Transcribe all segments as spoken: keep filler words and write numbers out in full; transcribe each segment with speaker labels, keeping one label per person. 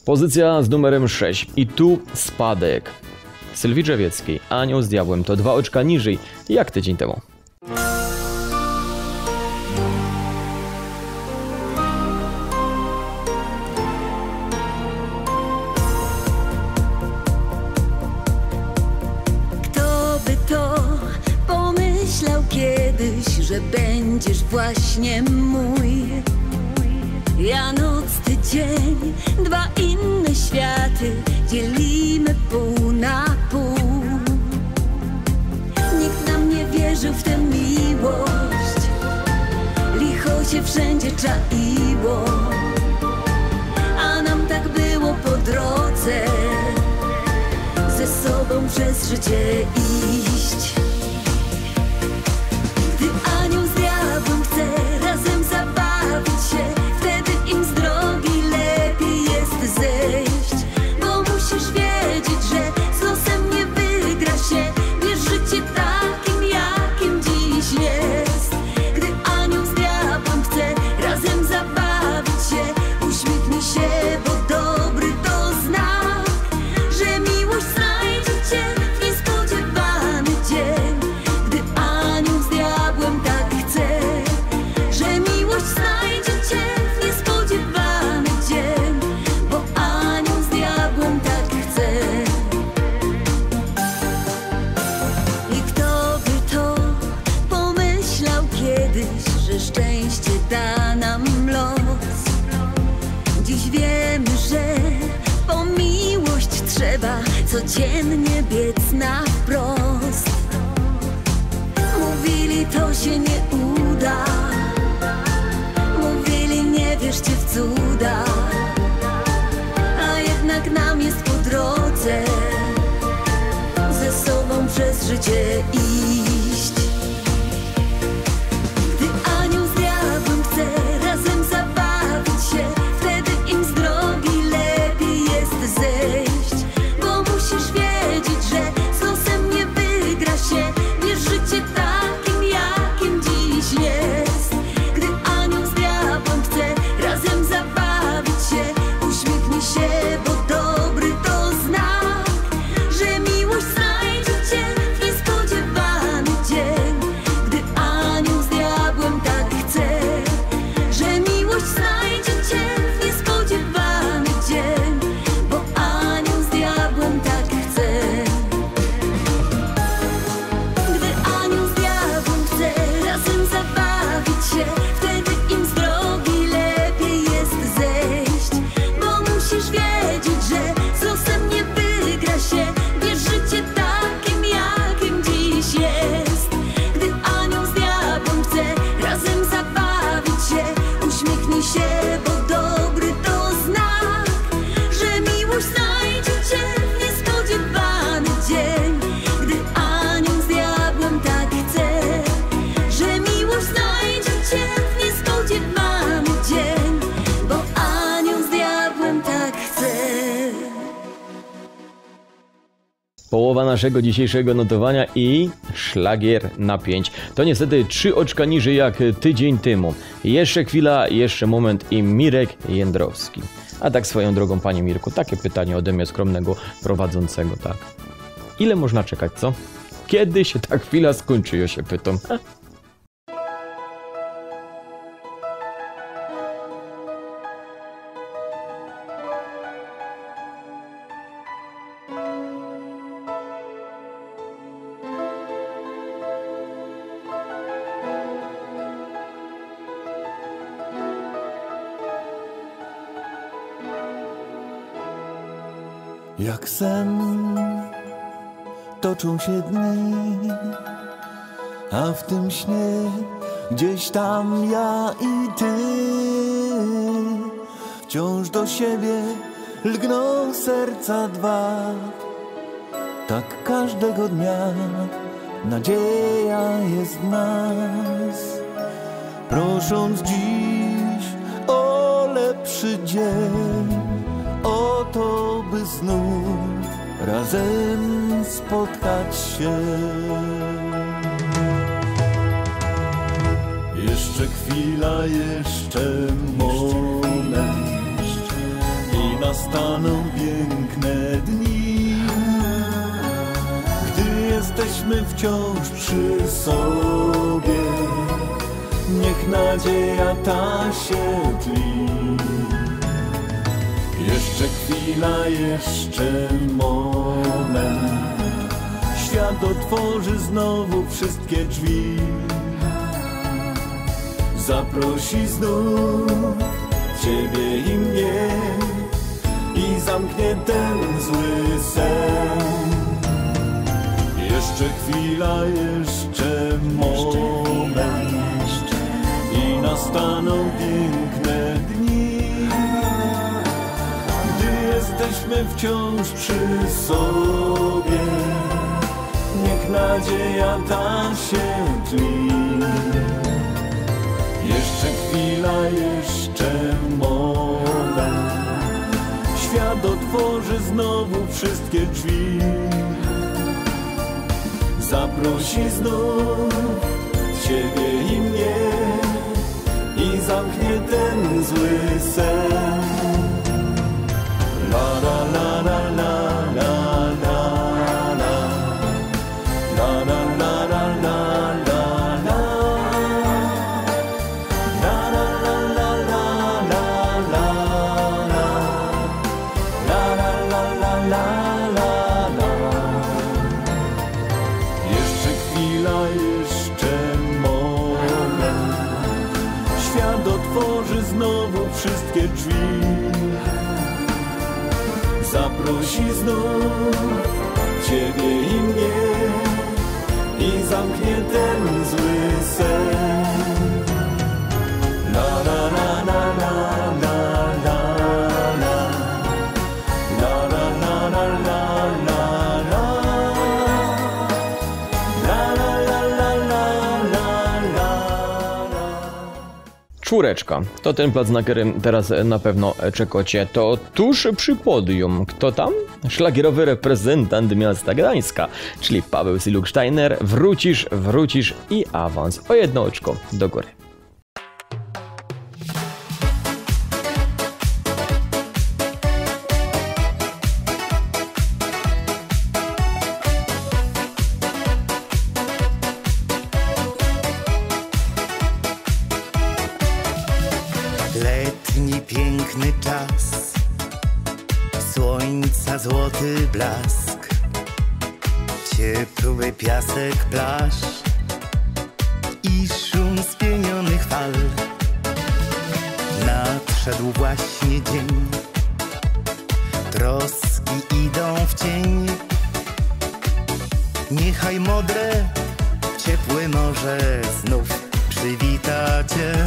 Speaker 1: Pozycja z numerem sześć. I tu spadek. Sylwii Drzewieckiej, Anioł z diabłem to dwa oczka niżej, jak tydzień temu.
Speaker 2: Kto by to pomyślał kiedyś, że będziesz właśnie mój? Ja noc, ty dzień, dwa inne światy dzielimy pół na pół. Nikt nam nie wierzył w tę miłość, licho się wszędzie czaiło, a nam tak było po drodze, ze sobą przez życie iść. Gdy anioł z diabłem chce razem zabawić się, wtedy im z drogi lepiej jest zejść. Bo musisz wiedzieć, że z losem nie wygra się, wiesz, życie takim, jakim dziś jest. Gdy anioł z diabłem chce razem zabawić się, uśmiechnij się, bo dobry to znak, że miłość znajdzie cię w niespodziewany dzień. Gdy anioł z diabłem tak chce, że miłość znajdzie cię w niespodziewany dzień, bo anioł z diabłem tak chce. I kto by to pomyślał kiedyś, że szczęście da nam los? Dziś wiemy, że po miłość trzeba codziennie biec na wprost. Mówili, to się nie uda, mówili, nie wierzcie w cuda, a jednak nam jest po drodze, ze sobą przez życie iść. Gdy anioł z diabłem chce razem zabawić się, wtedy im z drogi lepiej jest zejść. Bo musisz wiedzieć, że z losem nie wygra się, wiesz, życie takim, jakim dziś jest. Gdy anioł z diabłem chce razem zabawić się, uśmiechnij się, bo dobry to znak, że miłość znajdzie cię w niespodziewany dzień. Gdy anioł z diabłem tak chce, że miłość znajdzie cię w niespodziewany dzień, bo anioł z diabłem tak chce. Gdy anioł z diabłem chce razem zabawić się, wtedy im z drogi lepiej jest zejść. Bo musisz wiedzieć, że z losem nie wygra się, wiesz, życie takim, jakim dziś jest. Gdy anioł z diabłem chce razem zabawić się, uśmiechnij się, bo dobry to znak, że miłość znajdzie cię w niespodziewany dzień. Gdy anioł z diabłem tak chce, że miłość znajdzie cię w niespodziewany dzień, bo anioł z diabłem tak chce.
Speaker 1: Połowa naszego dzisiejszego notowania i szlagier na pięć. To niestety trzy oczka niżej jak tydzień temu. Jeszcze chwila, jeszcze moment i Mirek Jędrowski. A tak swoją drogą, panie Mirku, takie pytanie ode mnie skromnego prowadzącego, tak. Ile można czekać, co? Kiedy się ta chwila skończy, ja się pytam. Ha?
Speaker 3: Jak sen toczą się dni, a w tym śnie gdzieś tam ja i ty. Wciąż do siebie lgną serca dwa, tak każdego dnia nadzieja jest w nas. Prosząc dziś o lepszy dzień, o to, by znów razem spotkać się. Jeszcze chwila, jeszcze moment i nastąpi nastaną piękne dni, gdy jesteśmy wciąż przy sobie. Niech nadzieja ta się tli. Jeszcze chwila, jeszcze moment, świat otworzy znowu wszystkie drzwi. Zaprosi znów ciebie i mnie i zamknie ten zły sen. Jeszcze chwila, jeszcze moment i nastaną piękne dni, gdy jesteśmy wciąż przy sobie. Niech nadzieja ta się tli. Jeszcze chwila, jeszcze moment, świat otworzy znowu wszystkie drzwi. Zaprosi znów ciebie i mnie i zamknie ten zły sen. La la la la la la la la la la la la la la la la la la. Jeszcze chwila, jeszcze moment, świat otworzy znowu wszystkie drzwi. Zaprosi znów ciebie i mnie i zamknie ten zły sen. La la la la la la la la la la la la la la la la la.
Speaker 1: Czwóreczka. To ten plac, na którym teraz na pewno czekacie. To tuż przy podium. Kto tam? Szlagierowy reprezentant miasta Gdańska, czyli Paweł Siluk-Steiner. Wrócisz, wrócisz i awans o jedno oczko do góry.
Speaker 4: Letni piękny czas, słońca złoty blask, ciepły piasek plaż i szum spienionych fal. Nadszedł właśnie dzień, troski idą w cień. Niechaj modre, ciepłe morze znów przywita cię.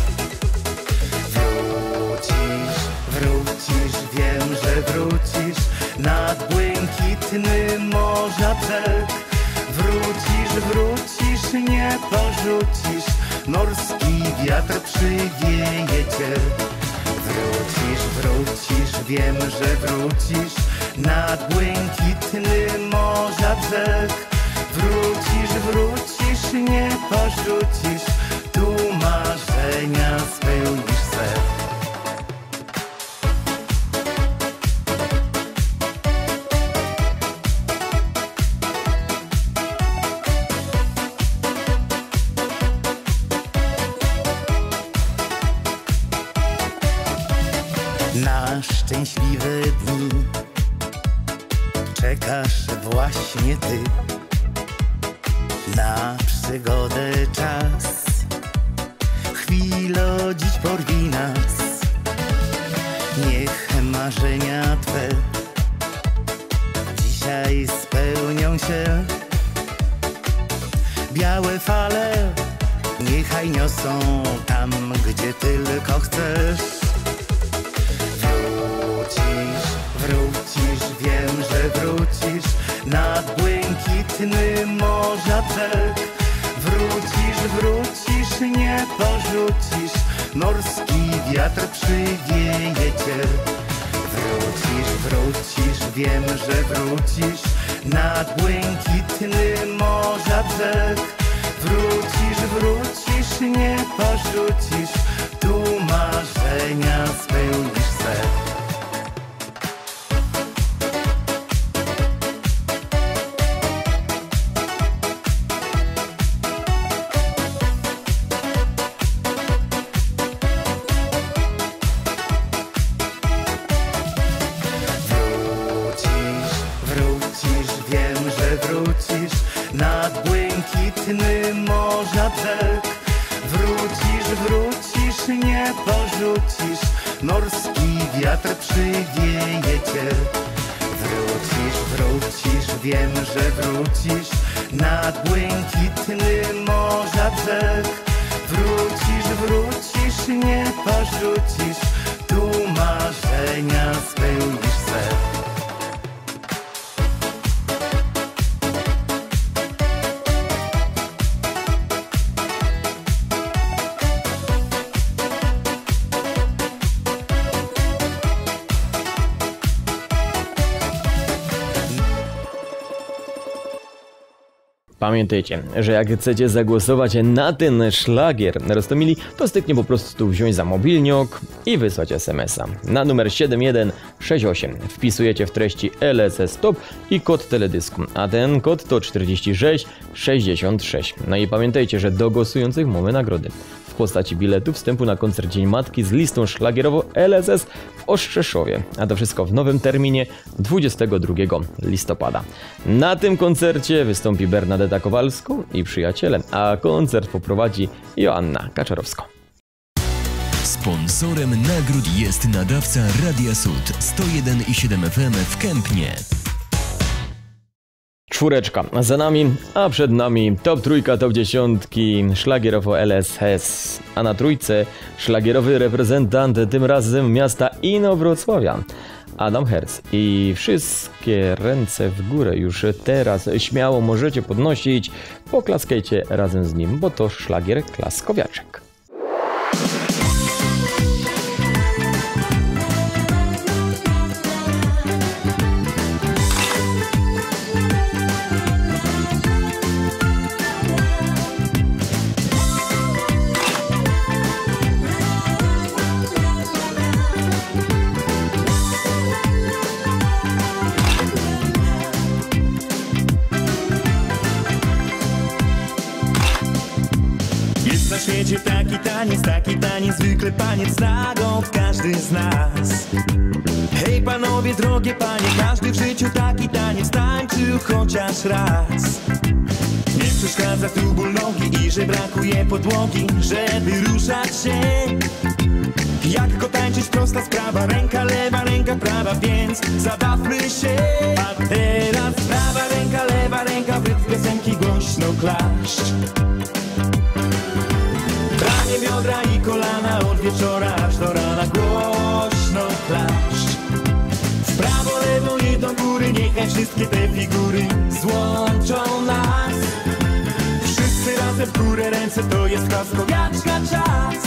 Speaker 4: Wrócisz, wrócisz, wiem, że wrócisz nad błękitny morza brzeg. Wrócisz, wrócisz, nie porzucisz, morski wiatr przywieje cię. Wrócisz, wrócisz, wiem, że wrócisz nad błękitny morza brzeg. Wrócisz, wrócisz, nie porzucisz, tu marzenia spełnisz se. Na szczęśliwe dni czekasz właśnie ty, na przygodę czas, chwilo dziś porwij nas. Niech marzenia twe dzisiaj spełnią się. Białe fale niechaj niosą tam, gdzie tylko chcesz. Wrócisz, wrócisz, wiem, że wrócisz nad błękitny morza brzeg. Wrócisz, wrócisz, nie porzucisz, morski wiatr przywieje cię. Wrócisz, wrócisz, wiem, że wrócisz nad błękitny morza brzeg. Wrócisz, wrócisz, nie porzucisz, tu marzenia spełnisz se. błękitny morza brzeg. Wrócisz, wrócisz, nie porzucisz, morski wiatr przywieje cię. Wrócisz, wrócisz, wiem, że wrócisz, nad błękitny morza brzeg. Wrócisz, wrócisz, nie porzucisz, tu marzenia spełnisz swe.
Speaker 1: Pamiętajcie, że jak chcecie zagłosować na ten szlagier Roztomili, to styknie po prostu wziąć za mobilniok i wysłać es em es a na numer siedem jeden sześć osiem. Wpisujecie w treści L S S Stop i kod teledysku, a ten kod to czterdzieści sześć sześćdziesiąt sześć. No i pamiętajcie, że do głosujących mamy nagrody w postaci biletu wstępu na koncert Dzień Matki z listą szlagierową L S S w Ostrzeszowie, a to wszystko w nowym terminie dwudziestego drugiego listopada. Na tym koncercie wystąpi Bernadetta Kowalsko i przyjaciele, a koncert poprowadzi Joanna Kaczorowska.
Speaker 5: Sponsorem nagród jest nadawca Radia Sud sto jeden i siedem F M w Kępnie.
Speaker 1: Czwóreczka za nami, a przed nami top trójka, top dziesiątki szlagierowo L S S, a na trójce szlagierowy reprezentant, tym razem miasta Inowrocławia, Adam Herz. I wszystkie ręce w górę już teraz śmiało możecie podnosić, poklaskajcie razem z nim, bo to szlagier Klaskowiaczek.
Speaker 6: Taki taniec, taki taniec, zwykle paniec nago każdy z nas. Hej panowie, drogie panie, każdy w życiu taki taniec tańczył chociaż raz. Nie przeszkadza tu ból nogi i że brakuje podłogi, żeby ruszać się. Jak go tańczyć, prosta sprawa, ręka lewa, ręka prawa, więc zabawmy się. A teraz prawa ręka, lewa ręka, w rytm piosenki głośno klaszcz. Branie biodra i kolana od wieczora aż do rana głośno klaszcz. W prawo, lewo i do góry, niechaj wszystkie te figury złączą nas. Wszyscy razem w górę ręce, to jest Klaskowiaczka czas.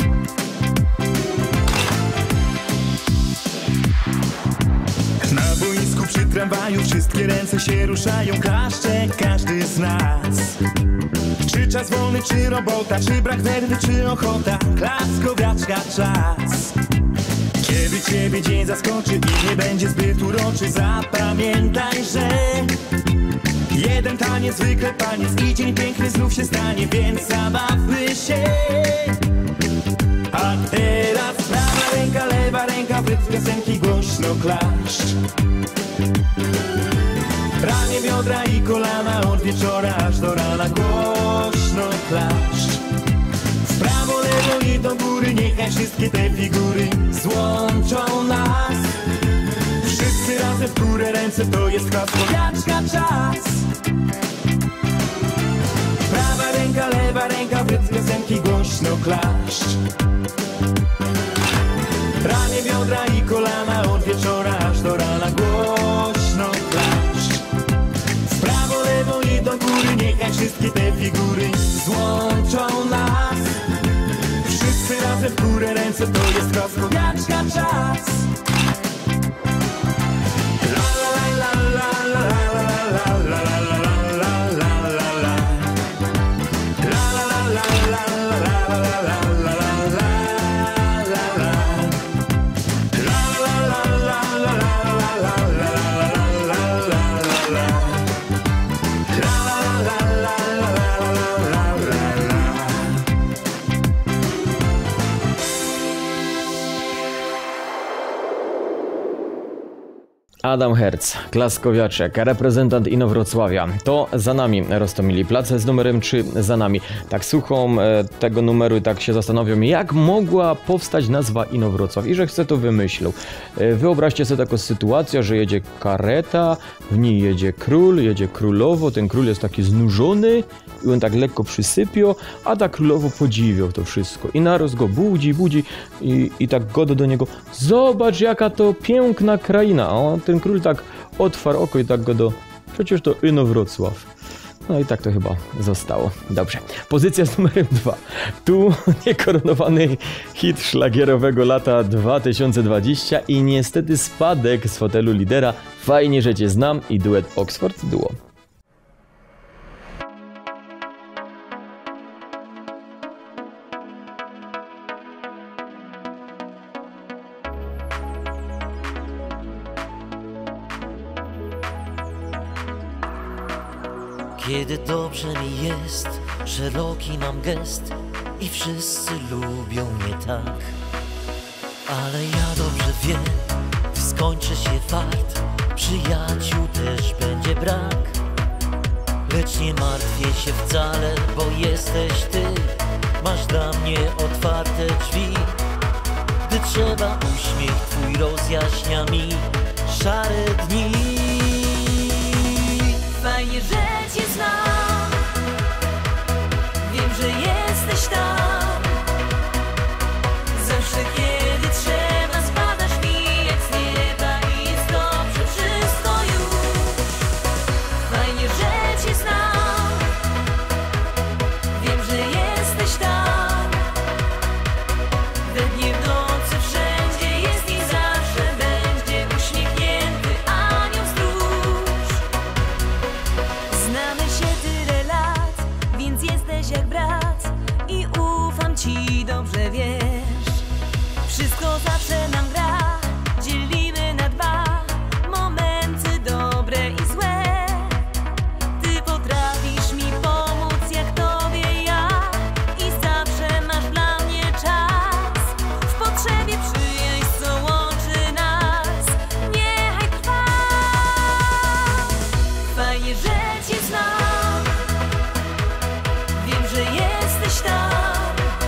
Speaker 6: Na boisku przy tramwaju wszystkie ręce się ruszają, klaszcze każdy z nas. Czy czas wolny, czy robota, czy brak nerwy, czy ochota, Klaskowiaczka czas. Kiedy ciebie dzień zaskoczy i nie będzie zbyt uroczy, zapamiętaj, że jeden taniec, zwykle taniec i dzień piękny znów się stanie, więc zabawmy się. A teraz prawa ręka, lewa ręka, w rytm piosenki głośno klaszcz. Ranie biodra i kolana od wieczora aż do rana głośno klaszcz. W prawo, lewo i do góry, niechaj wszystkie te figury złączą nas. Wszyscy razem w górę ręce, to jest Klaskowiaczka czas. Prawa ręka, lewa ręka, w rytm piosenki głośno klaszcz. Ranie biodra i kolana od wieczora aż do rana głośno klaszcz. W prawo, lewo i do góry, niechaj wszystkie te figury złączą nas. Wszyscy razem w górę ręce, to jest Klaskowiaczka czas. La la la la la la la la la la la la la. La la la la la la la la la la la. La la la la la la la la la la la. La la la la la la la la.
Speaker 1: Adam Herz, Klaskowiaczek, reprezentant Inowrocławia. To za nami Roztomili. Place z numerem trzy za nami. Tak słucham e, tego numeru i tak się zastanawiam, jak mogła powstać nazwa Inowrocław i że chce to wymyślił. E, wyobraźcie sobie taką sytuację, że jedzie kareta, w niej jedzie król, jedzie królowo, ten król jest taki znużony i on tak lekko przysypio, a ta królowo podziwiał to wszystko. I naraz go budzi, budzi i, i tak godo do niego: zobacz, jaka to piękna kraina. A on, ten król tak otwarł oko i tak go do: przecież to Inowrocław. No i tak to chyba zostało. Dobrze. Pozycja z numerem dwa. Tu niekoronowany hit szlagierowego lata dwa tysiące dwudziestego i niestety spadek z fotelu lidera Fajnie, że cię znam i duet Oxford Duo.
Speaker 7: Kiedy dobrze mi jest, szeroki mam gest i wszyscy lubią mnie tak. Ale ja dobrze wiem, gdy skończy się fart, przyjaciół też będzie brak. Lecz nie martwię się wcale, bo jesteś ty, masz dla mnie otwarte drzwi. Gdy trzeba, uśmiech twój rozjaśnia mi szare dni.
Speaker 2: Fajnie, że cię znam. Wiem, że jesteś tam. Zawsze kiedy trzeba, spadasz mi jak z nieba i jest dobrze wszystko już. Fajnie, że cię znam. Wiem, że jesteś tam. We dnie, w nocy, wszędzie jest i zawsze będzie uśmiechnięty anioł stróż. Znamy się tyle lat, więc jesteś jak brat i ufam ci, dobrze wiesz. Wszystko zawsze nam gra, dzielimy na dwa momenty dobre i złe. Ty potrafisz mi pomóc jak tobie ja i zawsze masz dla mnie czas. W potrzebie przyjaźń, co łączy nas, niechaj trwa. Fajnie, że cię znam. Wiem, że jesteś tam.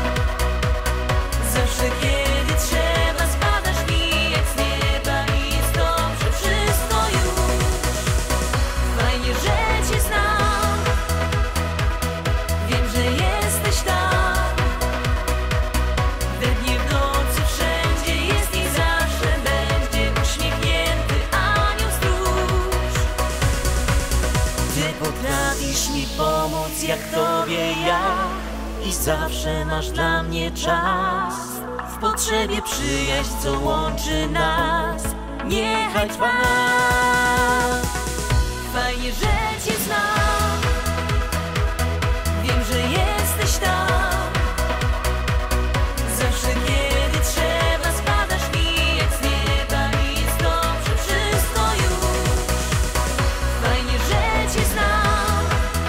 Speaker 2: Zawsze kiedy trzeba, spadasz mi jak z nieba i jest dobrze wszystko już. Fajnie, że cię znam. Wiem, że jesteś tam. We dnie, w nocy, wszędzie jest i zawsze będzie uśmiechnięty anioł stróż. Ty potrafisz mi pomóc jak tobie ja i zawsze masz dla mnie czas. W potrzebie przyjaźń, co łączy nas, niechaj trwa. Fajnie, że cię znam. Wiem, że jesteś tam. Zawsze kiedy trzeba, spadasz mi jak z nieba i jest dobrze wszystko już. Fajnie, że cię znam.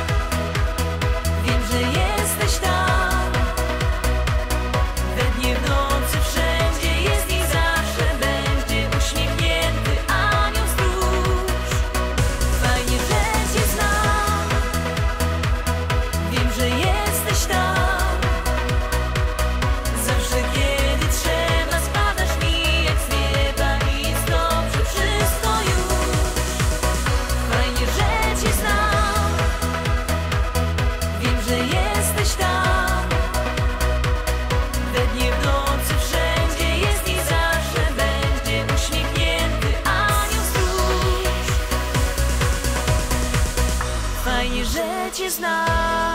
Speaker 2: Wiem, że jesteś tam. We dnie, w nocy, wszędzie jest i zawsze będzie uśmiechnięty anioł stróż. Fajnie, że cię znam. Wiem, że jesteś tam. Zawsze kiedy trzeba, spadasz mi jak z nieba i jest dobrze wszystko już. Fajnie, że cię znam. Wiem, że jesteś tam. We dnie, w nocy, wszędzie jest i zawsze będzie uśmiechnięty anioł stróż. Fajnie, że cię znam.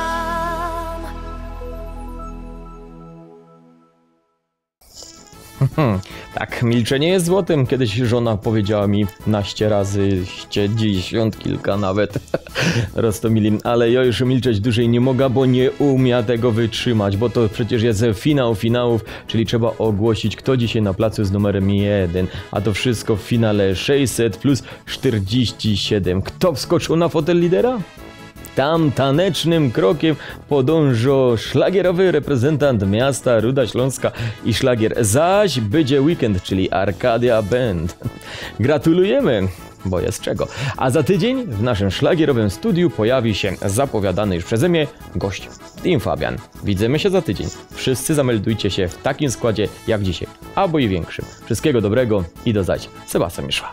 Speaker 1: Hmm, tak, milczenie jest złotem. Kiedyś żona powiedziała mi naście razy, dziesiąt kilka nawet. Roztomili, ale ja już milczeć dłużej nie mogę, bo nie umia tego wytrzymać, bo to przecież jest finał finałów, czyli trzeba ogłosić, kto dzisiaj na placu z numerem jeden, a to wszystko w finale sześćset plus czterdzieści siedem. Kto wskoczył na fotel lidera? tam tanecznym krokiem podąża szlagierowy reprezentant miasta Ruda Śląska i szlagier Zaś będzie weekend, czyli Arcadia Band. Gratulujemy, bo jest czego. A za tydzień w naszym szlagierowym studiu pojawi się zapowiadany już przeze mnie gość, Team Fabian. Widzimy się za tydzień. Wszyscy zameldujcie się w takim składzie jak dzisiaj, albo i większym. Wszystkiego dobrego i do zać. Sebastian Miszła.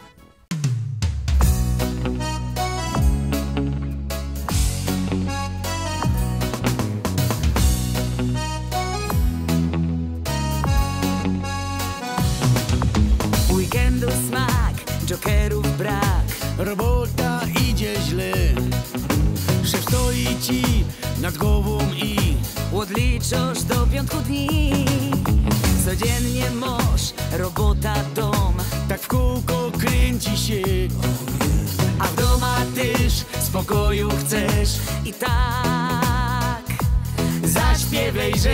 Speaker 8: Weekendu smak, jokerów brak.
Speaker 6: Robota idzie źle, szef stoi ci nad głową i
Speaker 8: Odliczasz do piątku dni. Codziennie masz robota, dom,
Speaker 6: tak w kółko kręci się.
Speaker 8: a w doma też spokoju chcesz. I tak zaśpiewaj, że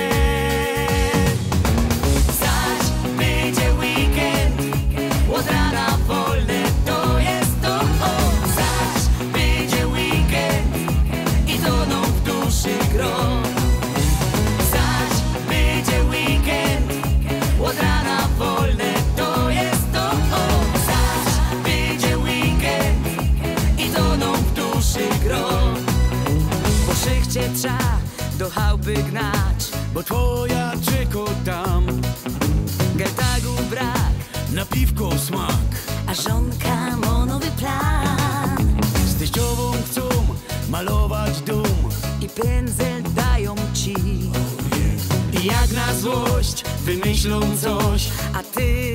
Speaker 8: zaś będzie weekend, od rana wolne to jest to. O, zaś będzie weekend i toną w duszy gro. Zaś będzie weekend, od rana wolne to jest to. O, zaś będzie weekend i toną w duszy gro. Po szychcie trza do chałupy gnać,
Speaker 6: Bo twoja czeko tam,
Speaker 8: geltagu brak,
Speaker 6: na piwko smak.
Speaker 8: a żonka ma nowy plan.
Speaker 6: Z teściową chcą malować dom.
Speaker 8: I pędzel dają ci,
Speaker 6: I jak na złość wymyślą coś,
Speaker 8: a ty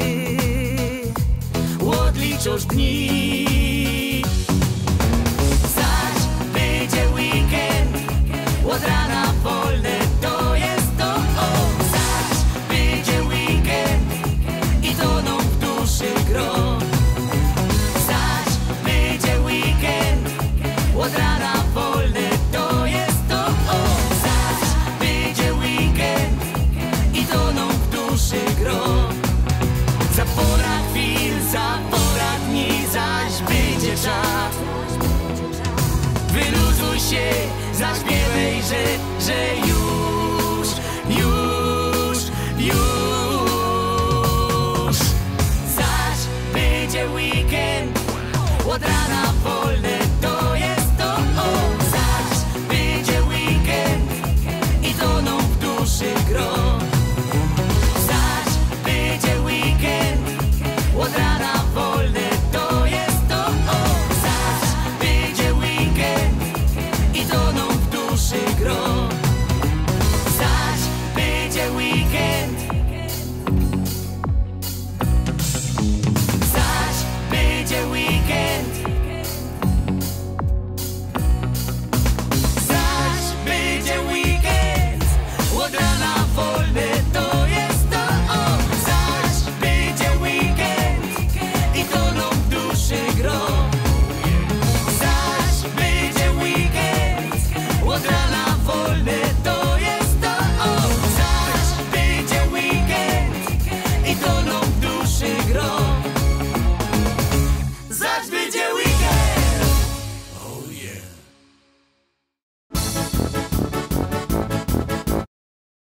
Speaker 6: odliczasz dni.
Speaker 8: zaś będzie weekend, od rana wolne to jest to. O, zaś będzie weekend i toną w duszy gro. Zaś będzie weekend, od rana wolne to jest to. O, zaś będzie weekend i toną w duszy gro. Za pora chwil, za pora dni, zaś będzie czas. Wyluzuj się, zaśpiewaj, że, że już